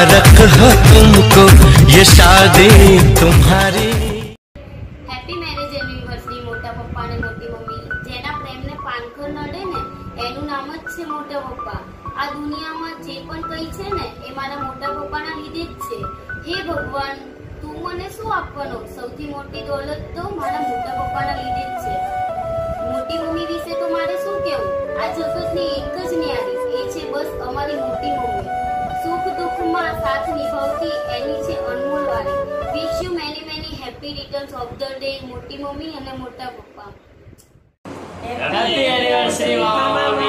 मुबारक हो तुमको ये शादी तुम्हारी। હેપી મેરેજ એનિવર્સરી મોટા પપ્પા અને મોટી મમ્મી। જેના પ્રેમને પાનખર નડે ને એનું નામ જ છે મોટા પપ્પા। આ દુનિયામાં જે પણ કંઈ છે ને એ મારા મોટા પપ્પાના લીધે જ છે। હે ભગવાન, તું મને શું આપવાનો? સૌથી મોટી દોલત તો મારા મોટા પપ્પાના લીધે જ છે। મોટી મમ્મી વિશે તો મારે શું કહેવું? આ જગતની એક જ ન્યારી એ છે બસ અમારી મોટી મમ્મી। સુખ દુઃખમાં સાથ નિભાવતી એની છે અનમોલ વારી। Wish you many many happy returns of the day મોટી મમ્મી અને મોટા પપ્પા। હેપી એનિવર્સરી મમ્મી।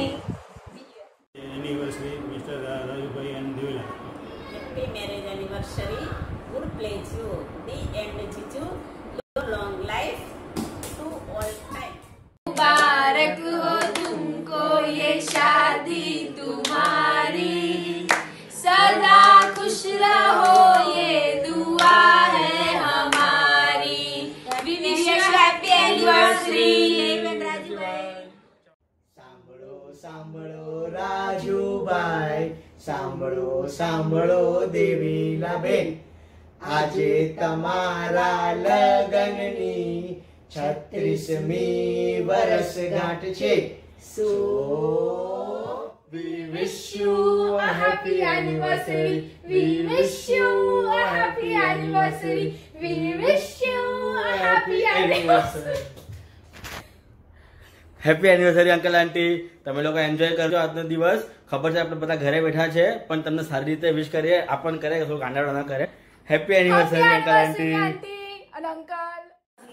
Anniversary mister Rajubhai and Devila. Happy marriage anniversary. Good pleasure you. The end Chichu. Long life to all time. मुबारक हो तुमको ये शादी तुम्हारी, सदा खुश रहो ये दुआ है हमारी। We wish you happy anniversary. સાંભળો સાંભળો રાજુભાઈ, સાંભળો સાંભળો દેવીલાબેન, આજે તમારા લગનની 36મી વર્ષગાંઠ છે। So we wish you a happy anniversary. We wish you a happy anniversary. We wish you a happy anniversary. Happy anniversary uncle aunty. તમે લોકો એન્જોય કરજો આજનો દિવસ। ખબર છે આપણે બધા ઘરે બેઠા છે પણ તમને સારી રીતે વિશ કરીએ, આપણ કરે થોડું કાંડાળો ના કરે। હેપી એનિવર્સરી અંકલ આંટી અને અંકલ।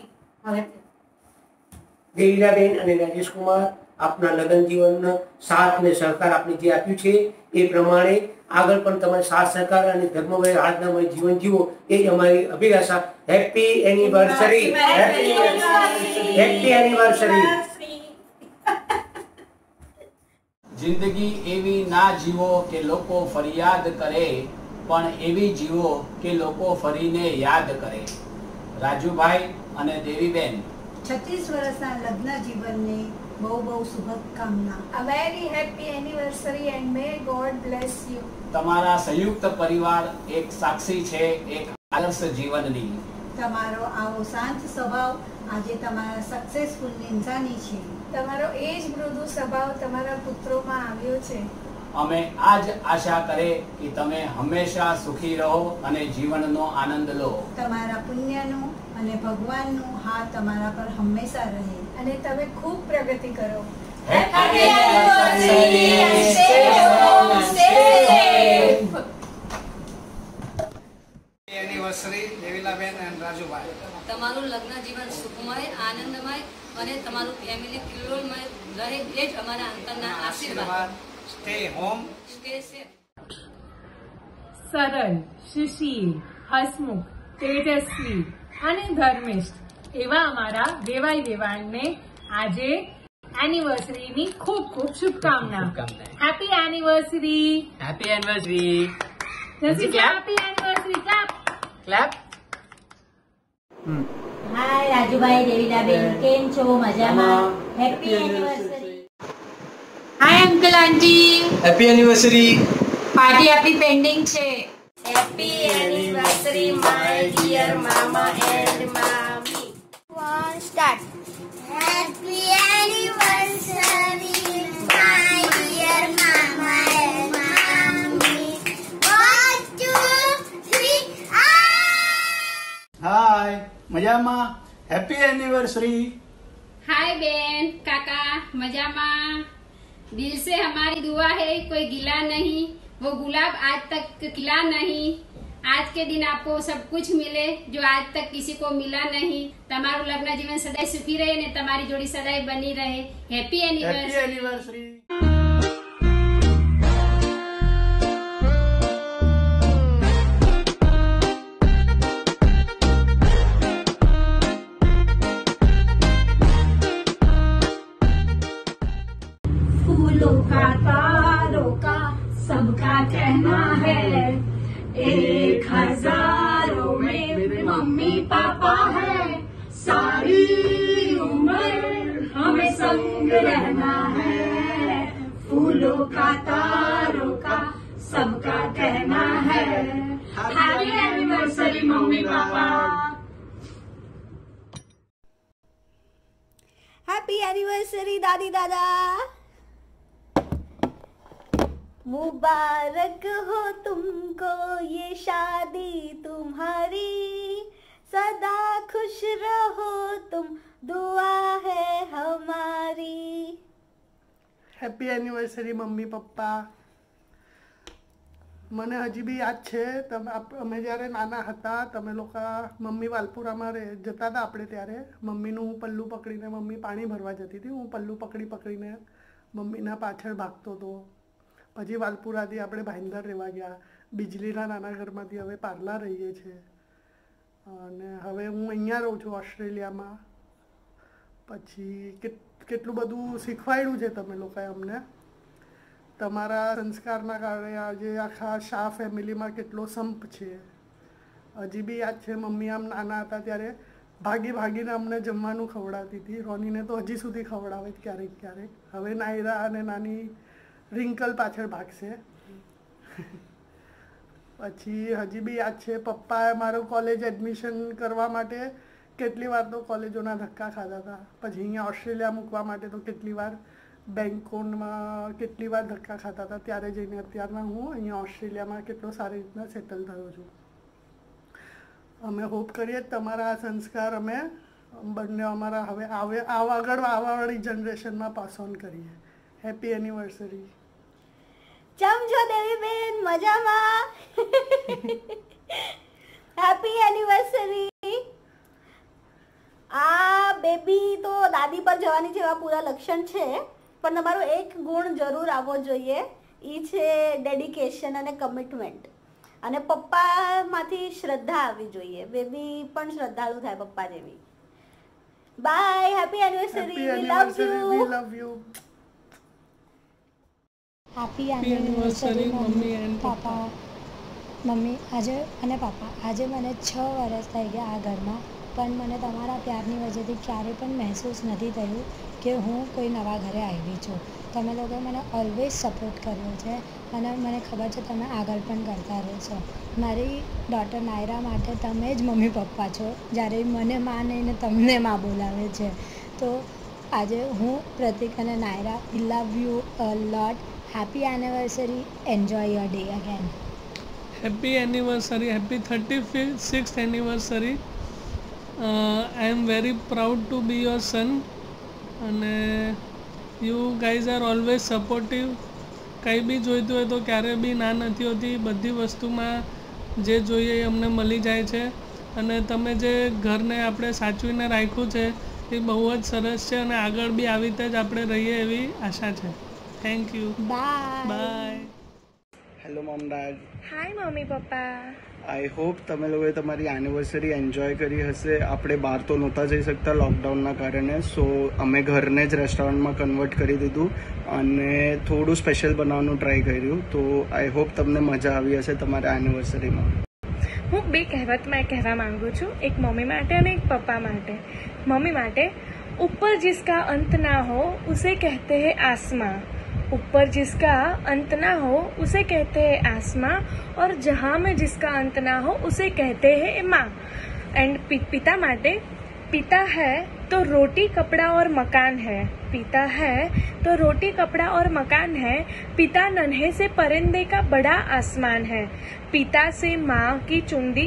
દેવીલાબેન અને રાજેશ કુમાર, આપના લગ્ન જીવનનો સાથ અને સહકાર આપને જે આપ્યું છે એ પ્રમાણે આગળ પણ તમારે સાથ સહકાર અને ધર્મમય આજ્ઞામય જીવન જીવો એ જ અમારી અભિલાષા। Happy anniversary, happy anniversary. જિંદગી એવી ના જીવો કે લોકો ફરિયાદ કરે, પણ એવી જીવો કે લોકો ફરીને યાદ કરે। રાજુભાઈ અને દેવીબેન, 36 વર્ષના લગ્ન જીવનને બહુ બહુ શુભકામના। A very happy anniversary and may God bless you. તમારા સંયુક્ત પરિવાર એક સાક્ષી છે એક આદર્શ જીવનની। તમારો આવો શાંત સ્વભાવ આજે તમારા સક્સેસફુલની નિશાની છે। તમારો એ જ મૃદુ સ્વભાવ તમારા પુત્રોમાં આવ્યો છે। અમે આજ આશા કરે કે તમે હંમેશા સુખી રહો અને જીવનનો આનંદ લો। તમારા પુણ્યનો અને ભગવાનનો હાથ તમારા પર હંમેશા રહે અને તમે ખૂબ પ્રગતિ કરો। Happy anniversary and stay home, stay safe. Anniversary Devilaben and Rajubhai. તમારું લગ્ન જીવન સુખમય, આનંદમય અને તમારું ફેમિલી કિલોલમય રહે એ જ અમારા અંકલના આશીર્વાદ। Stay home, stay safe. સરળ, સુશીલ, હસમુખ, તેજસ્વી અને ધર્મિષ્ઠ એવા અમારા વેવાઈ વેવાણને આજે એનિવર્સરીની ખૂબ ખૂબ શુભકામના। Happy anniversary, happy anniversary. Happy anniversary, clap clap. Hi Rajubhai, Devilaben, કેમ છો? મજામાં? Happy anniversary. Hi uncle aunty, happy anniversary. Party આપણી પેન્ડિંગ છે। Happy anniversary my dear mama and mommy. One start. Happy anniversary my dear mama and mommy. 1, 2, 3 hi મજામાં? Happy anniversary. हाय बहन काका मजामा। दिल से हमारी दुआ है कोई गिला नहीं, वो गुलाब आज तक खिला नहीं। आज के दिन आपको सब कुछ मिले जो आज तक किसी को मिला नहीं। तमारू लग्न जीवन सदैव सुखी रहे ने तमारी जोड़ी सदैव बनी रहे। Happy anniversary. फूलों का तारों का सबका कहना है, 1000 में मम्मी पापा है, सारी उम्र हमें संग रहना है। फूलों का तारों का सबका कहना है हैप्पी एनिवर्सरी मम्मी पापा। हैप्पी एनिवर्सरी दादी दादा। मुबारक हो तुमको ये शादी तुम्हारी, सदा खुश रहो तुम, दुआ है हमारी। Happy anniversary mummy papa. મને હજી બી યાદ છે અમે જ્યારે નાના હતા તમે લોકો મમ્મી વાલપુરામાં જતા હતા આપણે ત્યારે મમ્મીનું હું પલ્લું પકડીને મમ્મી પાણી ભરવા જતી હતી, હું પલ્લું પકડીને મમ્મીના પાછળ ભાગતો હતો। પછી વાલપુરાથી આપણે ભાઈંદર રહેવા ગયા, બિજલીના નાના ઘરમાંથી હવે પાર્લા રહીએ છીએ અને હવે હું અહીંયા રહું છું ઓસ્ટ્રેલિયામાં। પછી કેટલું બધું શીખવાડ્યું છે તમે લોકોએ અમને, તમારા સંસ્કારના કારણે આજે આખા શાહ ફેમિલીમાં કેટલો સંપ છે। હજી બી યાદ છે મમ્મી આમ નાના હતા ત્યારે ભાગીને અમને જમવાનું ખવડાવતી હતી, રોનીને તો હજી સુધી ખવડાવે ક્યારેક ક્યારેક। હવે નાયરા અને નાની રિંકલ પાછળ ભાગશે। પછી હજી બી યાદ છે પપ્પાએ મારું કોલેજ એડમિશન કરવા માટે કેટલી વાર તો કોલેજોના ધક્કા ખાધા હતા, પછી અહીંયા ઓસ્ટ્રેલિયા મૂકવા માટે તો કેટલી વાર બેંકોમાં કેટલી વાર ધક્કા ખાતા હતા, ત્યારે જઈને અત્યારના હું અહીંયા ઓસ્ટ્રેલિયામાં કેટલો સારી રીતના સેટલ થયો છું। અમે હોપ કરીએ તમારા આ સંસ્કાર અમે બંને અમારા હવે આગળ આવવાવાળી જનરેશનમાં પાસ ઓન કરીએ। Happy anniversary. કેમ છો દેવીબેન? મજામાં? Happy anniversary. આ બેબી તો દાદી પર જવાની જેવા પૂરા લક્ષણ છે, પણ તમારો એક ગુણ જરૂર આવવો જોઈએ, એ છે ડેડિકેશન અને કમિટમેન્ટ, અને પપ્પામાંથી શ્રદ્ધા આવવી જોઈએ। બેબી પણ શ્રદ્ધાળુ થાય પપ્પા જેવી। Bye, happy anniversary, we love you. Happy anniversary મમ્મી એન્ડ પાપા। મમ્મી આજે અને પાપા આજે મને 6 વર્ષ થઈ ગયા આ ઘરમાં, પણ મને તમારા પ્યારની વજહથી ક્યારેય પણ મહેસૂસ નથી થયું કે હું કોઈ નવા ઘરે આવી છું। તમે લોકોએ મને ઓલવેઝ સપોર્ટ કર્યો છે અને મને ખબર છે તમે આગળ પણ કરતા રહેશો। મારી ડોટર નાયરા માટે તમે જ મમ્મી પપ્પા છો, જ્યારે મને માં નહીં ને તમને માં બોલાવે છે। તો આજે હું પ્રતિક અને Naira we love you a lot. Happy anniversary, enjoy your day again. Happy anniversary, હેપી 36th anniversary. I am very proud to be your son and you guys are always supportive। કંઈ બી જોઈતું હોય તો ક્યારે બી ના નથી હોતી, બધી વસ્તુમાં જે જોઈએ એ અમને મળી જાય છે અને તમે જે ઘરને આપણે સાચવીને રાખ્યું છે એ બહુ જ સરસ છે અને આગળ બી આવી રીતે જ આપણે રહીએ એવી આશા છે। Thank you, bye. Hello mom dad. Hi મમ્મી પપ્પા। આઈ હોપ તમે લોકોએ તમારી એનિવર્સરી એન્જોય કરી હશે। આપણે બહાર તો નહોતા જઈ શકતા લોકડાઉનના કારણે, સો અમે ઘરને જ રેસ્ટોરન્ટમાં કન્વર્ટ કરી દીધું અને થોડું સ્પેશિયલ બનાવવાનું ટ્રાય કર્યું। તો આઈ હોપ તમને મજા આવી હશે તમારા એનિવર્સરીમાં। હું બે કહેવતમાં કહેવા માંગુ છું, એક મમ્મી માટે અને એક પપ્પા માટે। મમ્મી માટે, ऊपर जिसका अंत ना हो उसे कहते हैं आसमां, ऊपर जिसका अंत ना हो उसे कहते हैं आसमां, और जहाँ में जिसका अंत ना हो उसे कहते हैं माँ। एंड पिता माटे, पिता है तो रोटी कपड़ा और मकान है, पिता है तो रोटी कपड़ा और मकान है, पिता नन्हे से परिंदे का बड़ा आसमान है, पिता से माँ की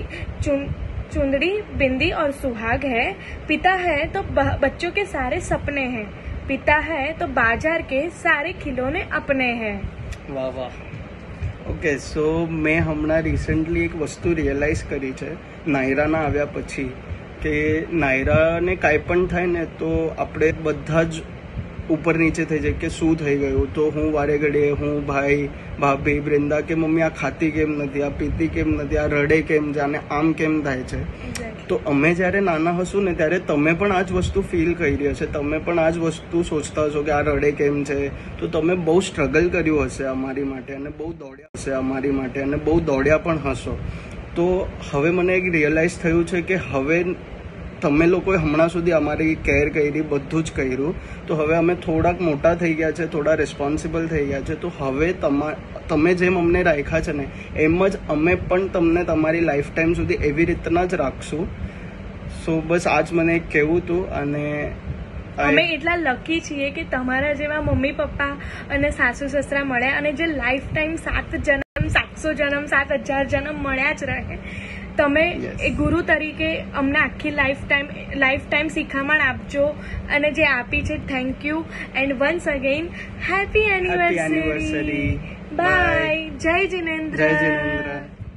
चुंदड़ी बिंदी और सुहाग है, पिता है तो बच्चों के सारे सपने हैं, पिता है तो बाजार के सारे खिलौने अपने हैं। વાહ વાહ। ઓકે, સો મેં હમણાં રિસેન્ટલી એક વસ્તુ રિયલાઇઝ કરી છે નાયરાના આવ્યા પછી, કે નાયરાને કાંઈ પણ થાય ને તો આપણે બધા જ ઉપર નીચે થઈ જાય કે શું થઈ ગયું, તો હું વારે ઘડીએ હું ભાઈ ભાભી બ્રિંદા કે મમ્મી આ ખાતી કેમ નથી, આ પીતી કેમ નથી, આ રડે કેમ છે, આને આમ કેમ થાય છે। તો અમે જ્યારે નાના હશું ને ત્યારે તમે પણ આ જ વસ્તુ ફીલ કરી હશે, તમે પણ આ જ વસ્તુ સોચતા હશો કે આ રડે કેમ છે, તો તમે બહુ સ્ટ્રગલ કર્યું હશે અમારી માટે અને બહુ દોડ્યા હશે અમારી માટે અને બહુ દોડ્યા પણ હશો। તો હવે મને એક રિયલાઇઝ થયું છે કે હવે તમે લોકોએ હમણાં સુધી અમારી કેર કરી, બધું જ કર્યું. તો હવે અમે થોડાક મોટા થઈ ગયા છે, થોડા રિસ્પોન્સિબલ થઈ ગયા છે. તો હવે તમે જેમ અમને રાખ્યા છે ને એમ જ અમે પણ તમને તમારી લાઈફ ટાઈમ સુધી એવી રીતના જ રાખશું. સો બસ આજ મને એક કહેવું હતું. અને અમે એટલા લકી છીએ કે તમારા જેવા મમ્મી પપ્પા અને સાસુ સસરા મળ્યા, અને જે લાઈફ ટાઈમ 7 જન્મ 700 જન્મ 7000 જન્મ મળ્યા જ રહે. તમે એ ગુરુ તરીકે અમને આખી લાઈફ ટાઈમ શિખામણ આપજો, અને જે આપી છે thank you. And once again happy anniversary. Bye. જય જિનેન્દ્ર. જય Jinendra.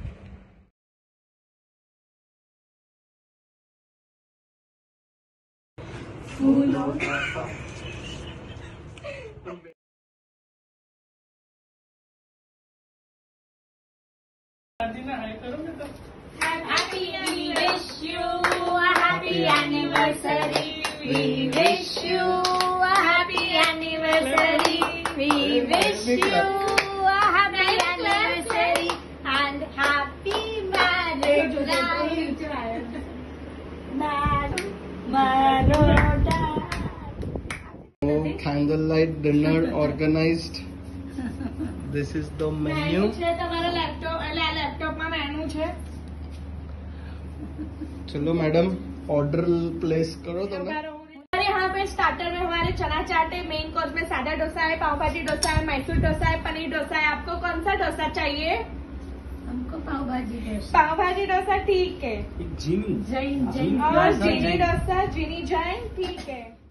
Happy wish you a happy anniversary. We wish you a happy anniversary. We wish you a happy anniversary and happy marriage life. Candlelight dinner organized. This is the menu. તમારા લેપટોપમાં menu છે. चलो madam order place करो तो ना. हमारे यहाँ पे स्टार्टर में हमारे चना चाट है, मेन कोर्स में सादा डोसा है, पाव भाजी डोसा है, मैसूर डोसा है, पनीर डोसा है. आपको कौन सा डोसा चाहिए? हमको पाव भाजी डोसा. पाव भाजी डोसा ठीक है. जीनी और जीनी डोसा, जीनी जैन ठीक है.